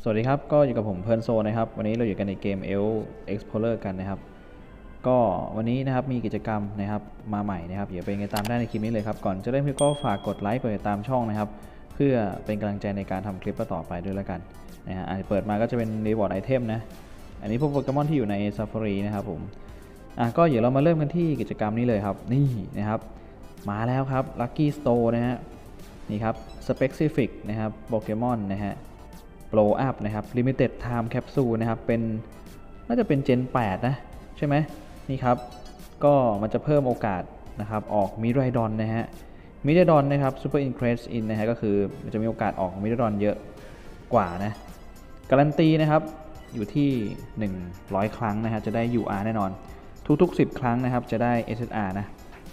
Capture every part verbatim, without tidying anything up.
สวัสดีครับก็อยู่กับผมเพลินโซนะครับวันนี้เราอยู่กันในเกม Elf Explorer กันนะครับก็วันนี้นะครับมีกิจกรรมนะครับมาใหม่นะครับเดี๋ยวไปไงตามได้ในคลิปนี้เลยครับก่อนจะเริ่มก็ฝากกดไลค์กดติดตามช่องนะครับเพื่อเป็นกำลังใจในการทำคลิปต่อไปด้วยแล้วกันนะฮะเปิดมาก็จะเป็น Reward Item นะอันนี้พวกโปเกมอนที่อยู่ใน Safari นะครับผมอ่ะก็เดี๋ยวเรามาเริ่มกันที่กิจกรรมนี้เลยครับนี่นะครับมาแล้วครับ Lucky Store นะฮะนี่ครับ Specific นะครับโปเกมอนนะฮะBlow Up นะครับ Limited Time Capsule นะครับเป็นน่าจะเป็น Gen แปดนะใช่ไหมนี่ครับก็มันจะเพิ่มโอกาสนะครับออกมิไรดอนนะฮะมิไรดอนนะครับ Super Increase In นะฮะก็คือมันจะมีโอกาสออกมิไรดอนเยอะกว่านะการันตีนะครับอยู่ที่หนึ่งร้อยครั้งนะฮะจะได้ ยู อาร์ แน่นอนทุกๆสิบครั้งนะครับจะได้ เอส เอส อาร์ นะ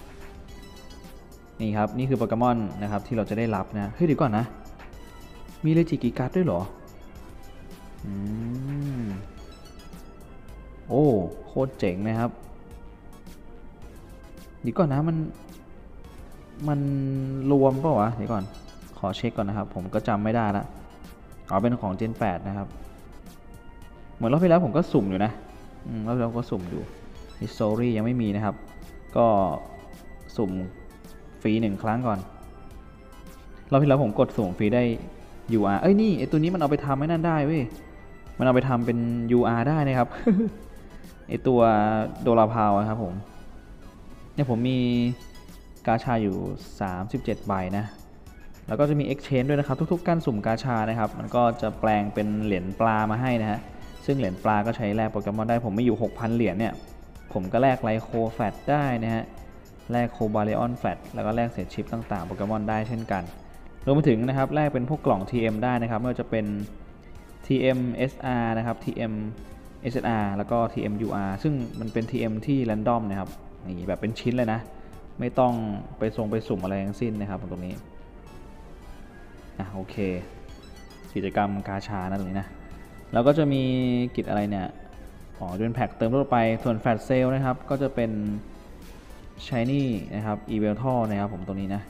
นี่ครับนี่คือโปเกมอนนะครับที่เราจะได้รับนะเฮ้ยเดี๋ยวก่อนนะมีเลจิกิกัสด้วยเหรออืมโอ้โคตรเจ๋งนะครับเดี๋ยวก่อนนะมันมันรวมเปล่าวะเดี๋ยวก่อนขอเช็คก่อนนะครับผมก็จำไม่ได้ละอ๋อเป็นของ Gen แปดนะครับเหมือนรอบที่แล้วผมก็สุ่มอยู่นะอืมรอบที่แล้วก็สุ่มอยู่ History ยังไม่มีนะครับก็สุ่มฟรีหนึ่งครั้งก่อนรอบที่แล้วผมกดสุ่มฟรีได้ ยู อาร์ เอ้ยนี่ไอตัวนี้มันเอาไปทำให้นั่นได้เว้ยมันเอาไปทำเป็น ยู อาร์ ได้นะครับ ไอตัวโดราพาวครับผมเนี่ยผมมีกาชาอยู่สามสิบเจ็ดใบนะแล้วก็จะมี Exchange ด้วยนะครับทุกๆการสุ่มกาชานะครับมันก็จะแปลงเป็นเหรียญปลามาให้นะฮะซึ่งเหรียญปลาก็ใช้แลกโปเกมอนได้ผมไม่อยู่ หกพัน เหรียญเนี่ยผมก็แลกไลโคแฟตได้นะฮะแลกโคบาเลออนแฟตแล้วก็แลกเศษชิปต่างๆโปเกมอนได้เช่นกันรวมไปถึงนะครับแลกเป็นพวกกล่อง ที เอ็ม ได้นะครับไม่ว่าจะเป็น ที เอ็ม เอส อาร์ นะครับ ที เอ็ม เอส อาร์ แล้วก็ ที เอ็ม ยู อาร์ ซึ่งมันเป็น ที เอ็ม ที่ random นะครับนี่แบบเป็นชิ้นเลยนะไม่ต้องไปส่งไปสุ่มอะไรทั้งสิ้นนะครับตรงนี้อ่ะโอเคกิจกรรมกาชานะตรงนี้นะแล้วก็จะมีกิจอะไรเนี่ยอ๋อเป็นแพ็คเติมทั่วไปส่วนแฟลชเซลนะครับก็จะเป็น Shiny นะครับ e v e l t o นะครับผมตรงนี้นะ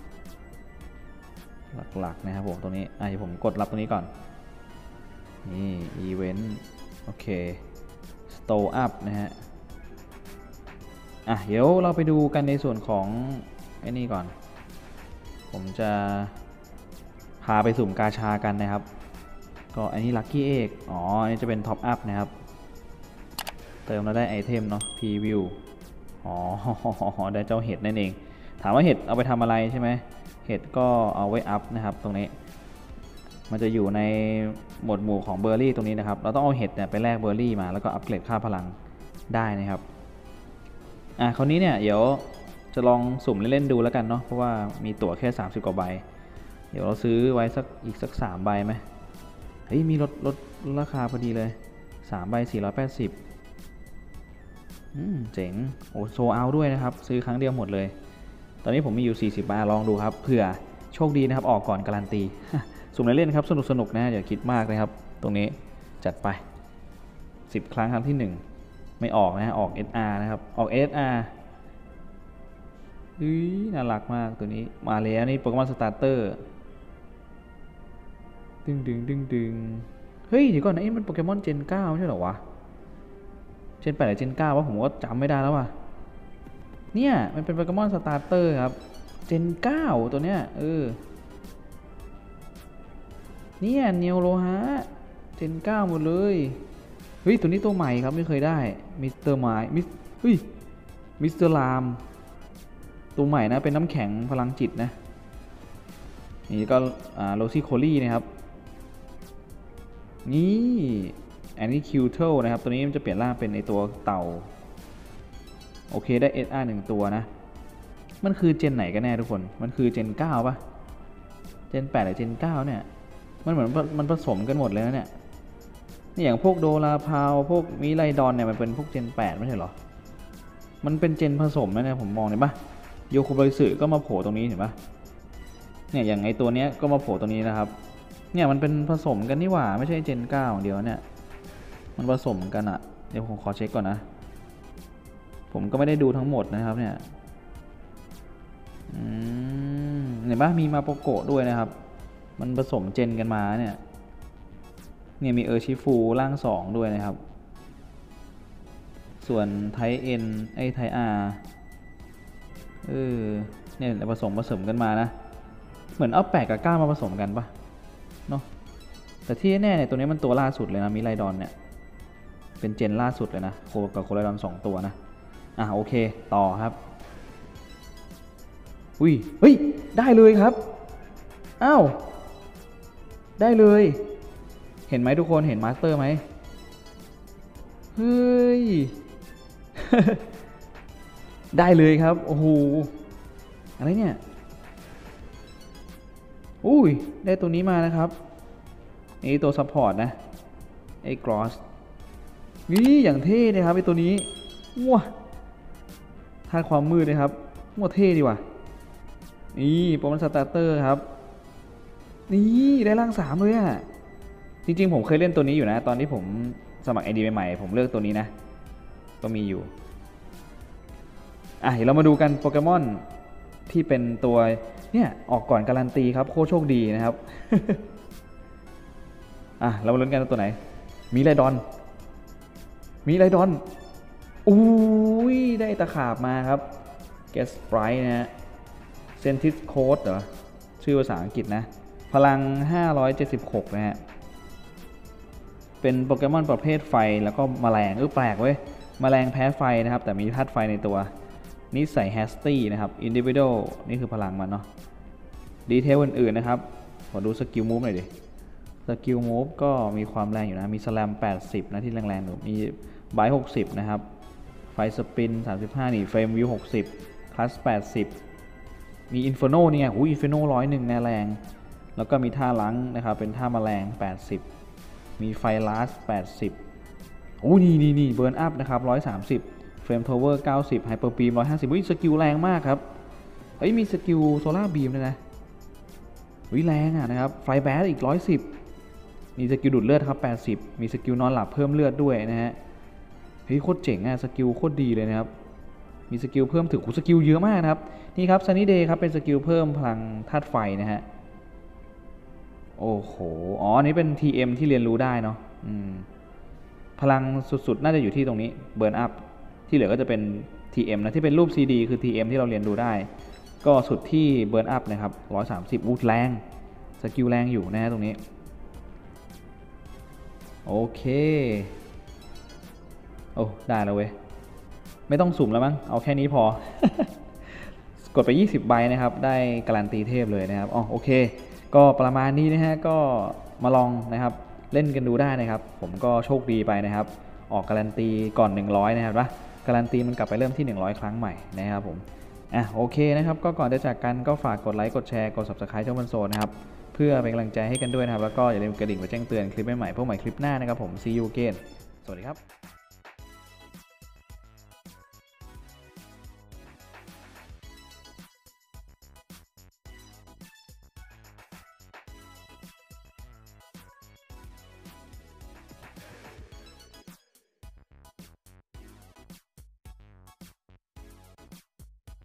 หลักๆนะครับผมตรงนี้อ่ะเดี๋ยวผมกดรับตรงนี้ก่อนนี่อีเวนต์โอเคสโตร์อัพนะฮะอ่ะเดี๋ยวเราไปดูกันในส่วนของไอ้นี่ก่อนผมจะพาไปสุ่มกาชากันนะครับก็อันนี้ลัคกี้เอกอ๋ออันนี้จะเป็นท็อปอัพนะครับเติมแล้วได้ไอเทมเนาะพรีวิวอ๋อได้เจ้าเห็ดนั่นเองถามว่าเห็ดเอาไปทำอะไรใช่ไหมเห็ดก็เอาไว้อัพนะครับตรงนี้มันจะอยู่ในหมวดหมู่ของเบอร์รี่ตรงนี้นะครับเราต้องเอาเห็ดเนี่ยไปแลกเบอร์รี่มาแล้วก็อัปเกรดค่าพลังได้นะครับอ่ะคราวนี้เนี่ยเดี๋ยวจะลองสุ่มเล่นๆดูแล้วกันเนาะเพราะว่ามีตั๋วแค่สามสิบกว่าใบเดี๋ยวเราซื้อไว้สักอีกสักสามใบไหมเฮ้ยมีลดลดราคาพอดีเลยสามใบสี่ร้อยแปดสิบอืมเจ๋งโอ้โซเอาด้วยนะครับซื้อครั้งเดียวหมดเลยตอนนี้ผมมีอยู่สี่สิบใบลองดูครับเผื่อโชคดีนะครับออกก่อนการันตีสุ่มเล่นๆครับสนุกสนุกนะอย่าคิดมากนะครับตรงนี้จัดไปสิบครั้งครั้งที่หนึ่งไม่ออกนะออก เอส อาร์ นะครับออก เอส อาร์ อุ้ยน่ารักมากตัวนี้มาแล้วนี่โปเกมอนสตาร์เตอร์ดึงดึงดึงดึงเฮ้ยเดี๋ยวก่อนนะนี่มันโปเกมอนเจนเก้าใช่เหรอวะเจนแปดหรือเจนเก้าวะผมก็จำไม่ได้แล้วว่ะเนี่ยมันเป็นโปเกมอนสตาร์เตอร์ครับเจนเก้าตัวเนี้ยเออเนี่ยเนียวโลฮะเจนเก้าหมดเลยเฮ้ยตัวนี้ตัวใหม่ครับไม่เคยได้มิสเตอร์ไมล์มิสเฮ้ยมิสเตอร์ลามตัวใหม่นะเป็นน้ำแข็งพลังจิตนะนี่ก็โรซี่โคลี่นะครับนี่แอนนี่คิวเทิลนะครับตัวนี้มันจะเปลี่ยนร่างเป็นในตัวเต่าโอเคได้ เอส อาร์ หนึ่งตัวนะมันคือเจนไหนกันแน่ทุกคนมันคือเจนเก้าป่ะเจนแปดหรือเจนเก้าเนี่ยมันเหมือนมันผสมกันหมดเลยนะเนี่ยนี่อย่างพวกโดราพาวพวกมิไรดอนเนี่ยมันเป็นพวกเจนแปดไม่ใช่หรอมันเป็นเจนผสมนะเนี่ยผมมองเห็นปะโยคุบริสึก็มาโผล่ตรงนี้เห็นปะเนี่ยอย่างไอตัวเนี้ยก็มาโผล่ตรงนี้นะครับเนี่ยมันเป็นผสมกันนี่หว่าไม่ใช่เจนเก้าเดียวเนี่ยมันผสมกันอะเดี๋ยวผมขอเช็คก่อนนะผมก็ไม่ได้ดูทั้งหมดนะครับเนี่ยอืมเห็นปะมีมาโปโกะด้วยนะครับมันผสมเจนกันมาเนี่ยเนี่ยมีเออร์ชิฟูร่างสองด้วยนะครับส่วนไทเอ็นไอไทอาร์เออเนี่ยผสมผสมกันมานะเหมือนเอาแปดกับเก้ามาผสมกันปะเนาะแต่ที่แน่เนี่ยตัวนี้มันตัวล่าสุดเลยนะมิไรดอนเนี่ยเป็นเจนล่าสุดเลยนะโคกับโคไรดอนสองตัวนะอ่ะโอเคต่อครับอุ้ยเฮ้ยได้เลยครับอ้าวได้เลยเห็นไหมทุกคนเห็นมาสเตอร์ไหมเฮ้ย ได้เลยครับโอ้โหอะไรเนี่ยอุ้ยได้ตัวนี้มานะครับนี่ตัวซัพพอร์ตนะไอ้กรอสนี่อย่างเท่เลยครับไอ้ตัวนี้ว้าธาตุความมืดนะครับว้าเท่ดีว่ะนี่โปรแกรมสตาร์เตอร์ครับนี่ได้ร่างสามเลยอ่ะจริงๆผมเคยเล่นตัวนี้อยู่นะตอนที่ผมสมัคร ไอ ดี ใหม่ๆผมเลือกตัวนี้นะก็มีอยู่อ่ะเดี๋ยวเรามาดูกันโปเกมอนที่เป็นตัวเนี่ยออกก่อนการันตีครับโคตรโชคดีนะครับ อ่ะเรามาลุ้นกันตัวไหนมีไรดอนมีไรดอนอุ้ยได้ตะขาบมาครับแกสไบรท์นะฮะเซนติสโค้ดเหรอชื่อภาษาอังกฤษนะพลังห้าร้อยเจ็ดสิบหกนะฮะเป็นโปเกมอนประเภทไฟแล้วก็แมลงเออแปลกเว้ยแมลงแพ้ไฟนะครับแต่มีธาตุไฟในตัวนี่ใส่แฮสตี้นะครับอินดิวิโดนี่คือพลังมันเนาะดีเทลอื่นๆนะครับขอดูสกิลมูฟหน่อยดิสกิลมูฟก็มีความแรงอยู่นะมีสแลมแปดสิบนะที่แรงๆอยู่มีไบต์หกสิบนะครับไฟสปินสามสิบห้านี่เฟรมวิวหกสิบคลัสแปดสิบมีอินฟอร์โนเนี่ยหูอินฟอร์โนร้อยหนึ่งแรงแล้วก็มีท่าลังนะครับเป็นท่าแมลงแปดสิบมีไฟลัสแปดสิบโอ้นี่นี่นี่เบิร์นอัพนะครับหนึ่งร้อยสามสิบเฟรมโทเวอร์เก้าสิบไฮเปอร์บีมหนึ่งร้อยห้าสิบวิสกิลแรงมากครับเฮ้ยมีสกิลโซล่าบีมด้วยนะวิแรงอ่ะนะครับไฟแบสอีกหนึ่งร้อยสิบมีสกิลดูดเลือดครับแปดสิบมีสกิลนอนหลับเพิ่มเลือดด้วยนะฮะเฮ้ยโคตรเจ๋งอ่ะสกิลโคตรดีเลยนะครับมีสกิลเพิ่มถึงสกิลเยอะมากนะครับนี่ครับซันนี่เดย์ครับเป็นสกิลเพิ่มพลังธาตุไฟนะฮะโอ้โหอ๋ออันนี้เป็น ที เอ็ม ที่เรียนรู้ได้เนาะอืมพลังสุดๆน่าจะอยู่ที่ตรงนี้เบิร์นอัพที่เหลือก็จะเป็น ที เอ็ม นะที่เป็นรูป ซี ดี คือ ที เอ็ม ที่เราเรียนรู้ได้ก็สุดที่เบิร์นอัพนะครับหนึ่งร้อยสามสิบวูดแรงสกิลแรงอยู่นะตรงนี้โอเคโอ้ได้แล้วเว้ยไม่ต้องสุ่มแล้วมั้งเอาแค่นี้พอ กดไปยี่สิบใบนะครับได้การันตีเทพเลยนะครับอ๋อโอเคก็ประมาณนี้นะฮะก็มาลองนะครับเล่นกันดูได้นะครับผมก็โชคดีไปนะครับออกการันตีก่อนหนึ่งร้อยนะครับว่าการันตีมันกลับไปเริ่มที่หนึ่งร้อยครั้งใหม่นะครับผมอ่ะโอเคนะครับก็ก่อนจะจากกันก็ฝากกดไลค์กดแชร์กด ซับสไครบ์ ช่องบันโซนนะครับเพื่อเป็นกำลังใจให้กันด้วยนะครับแล้วก็อย่าลืมกระดิ่งไว้แจ้งเตือนคลิปใหม่ๆพวกใหม่คลิปหน้านะครับผม See you again สวัสดีครับ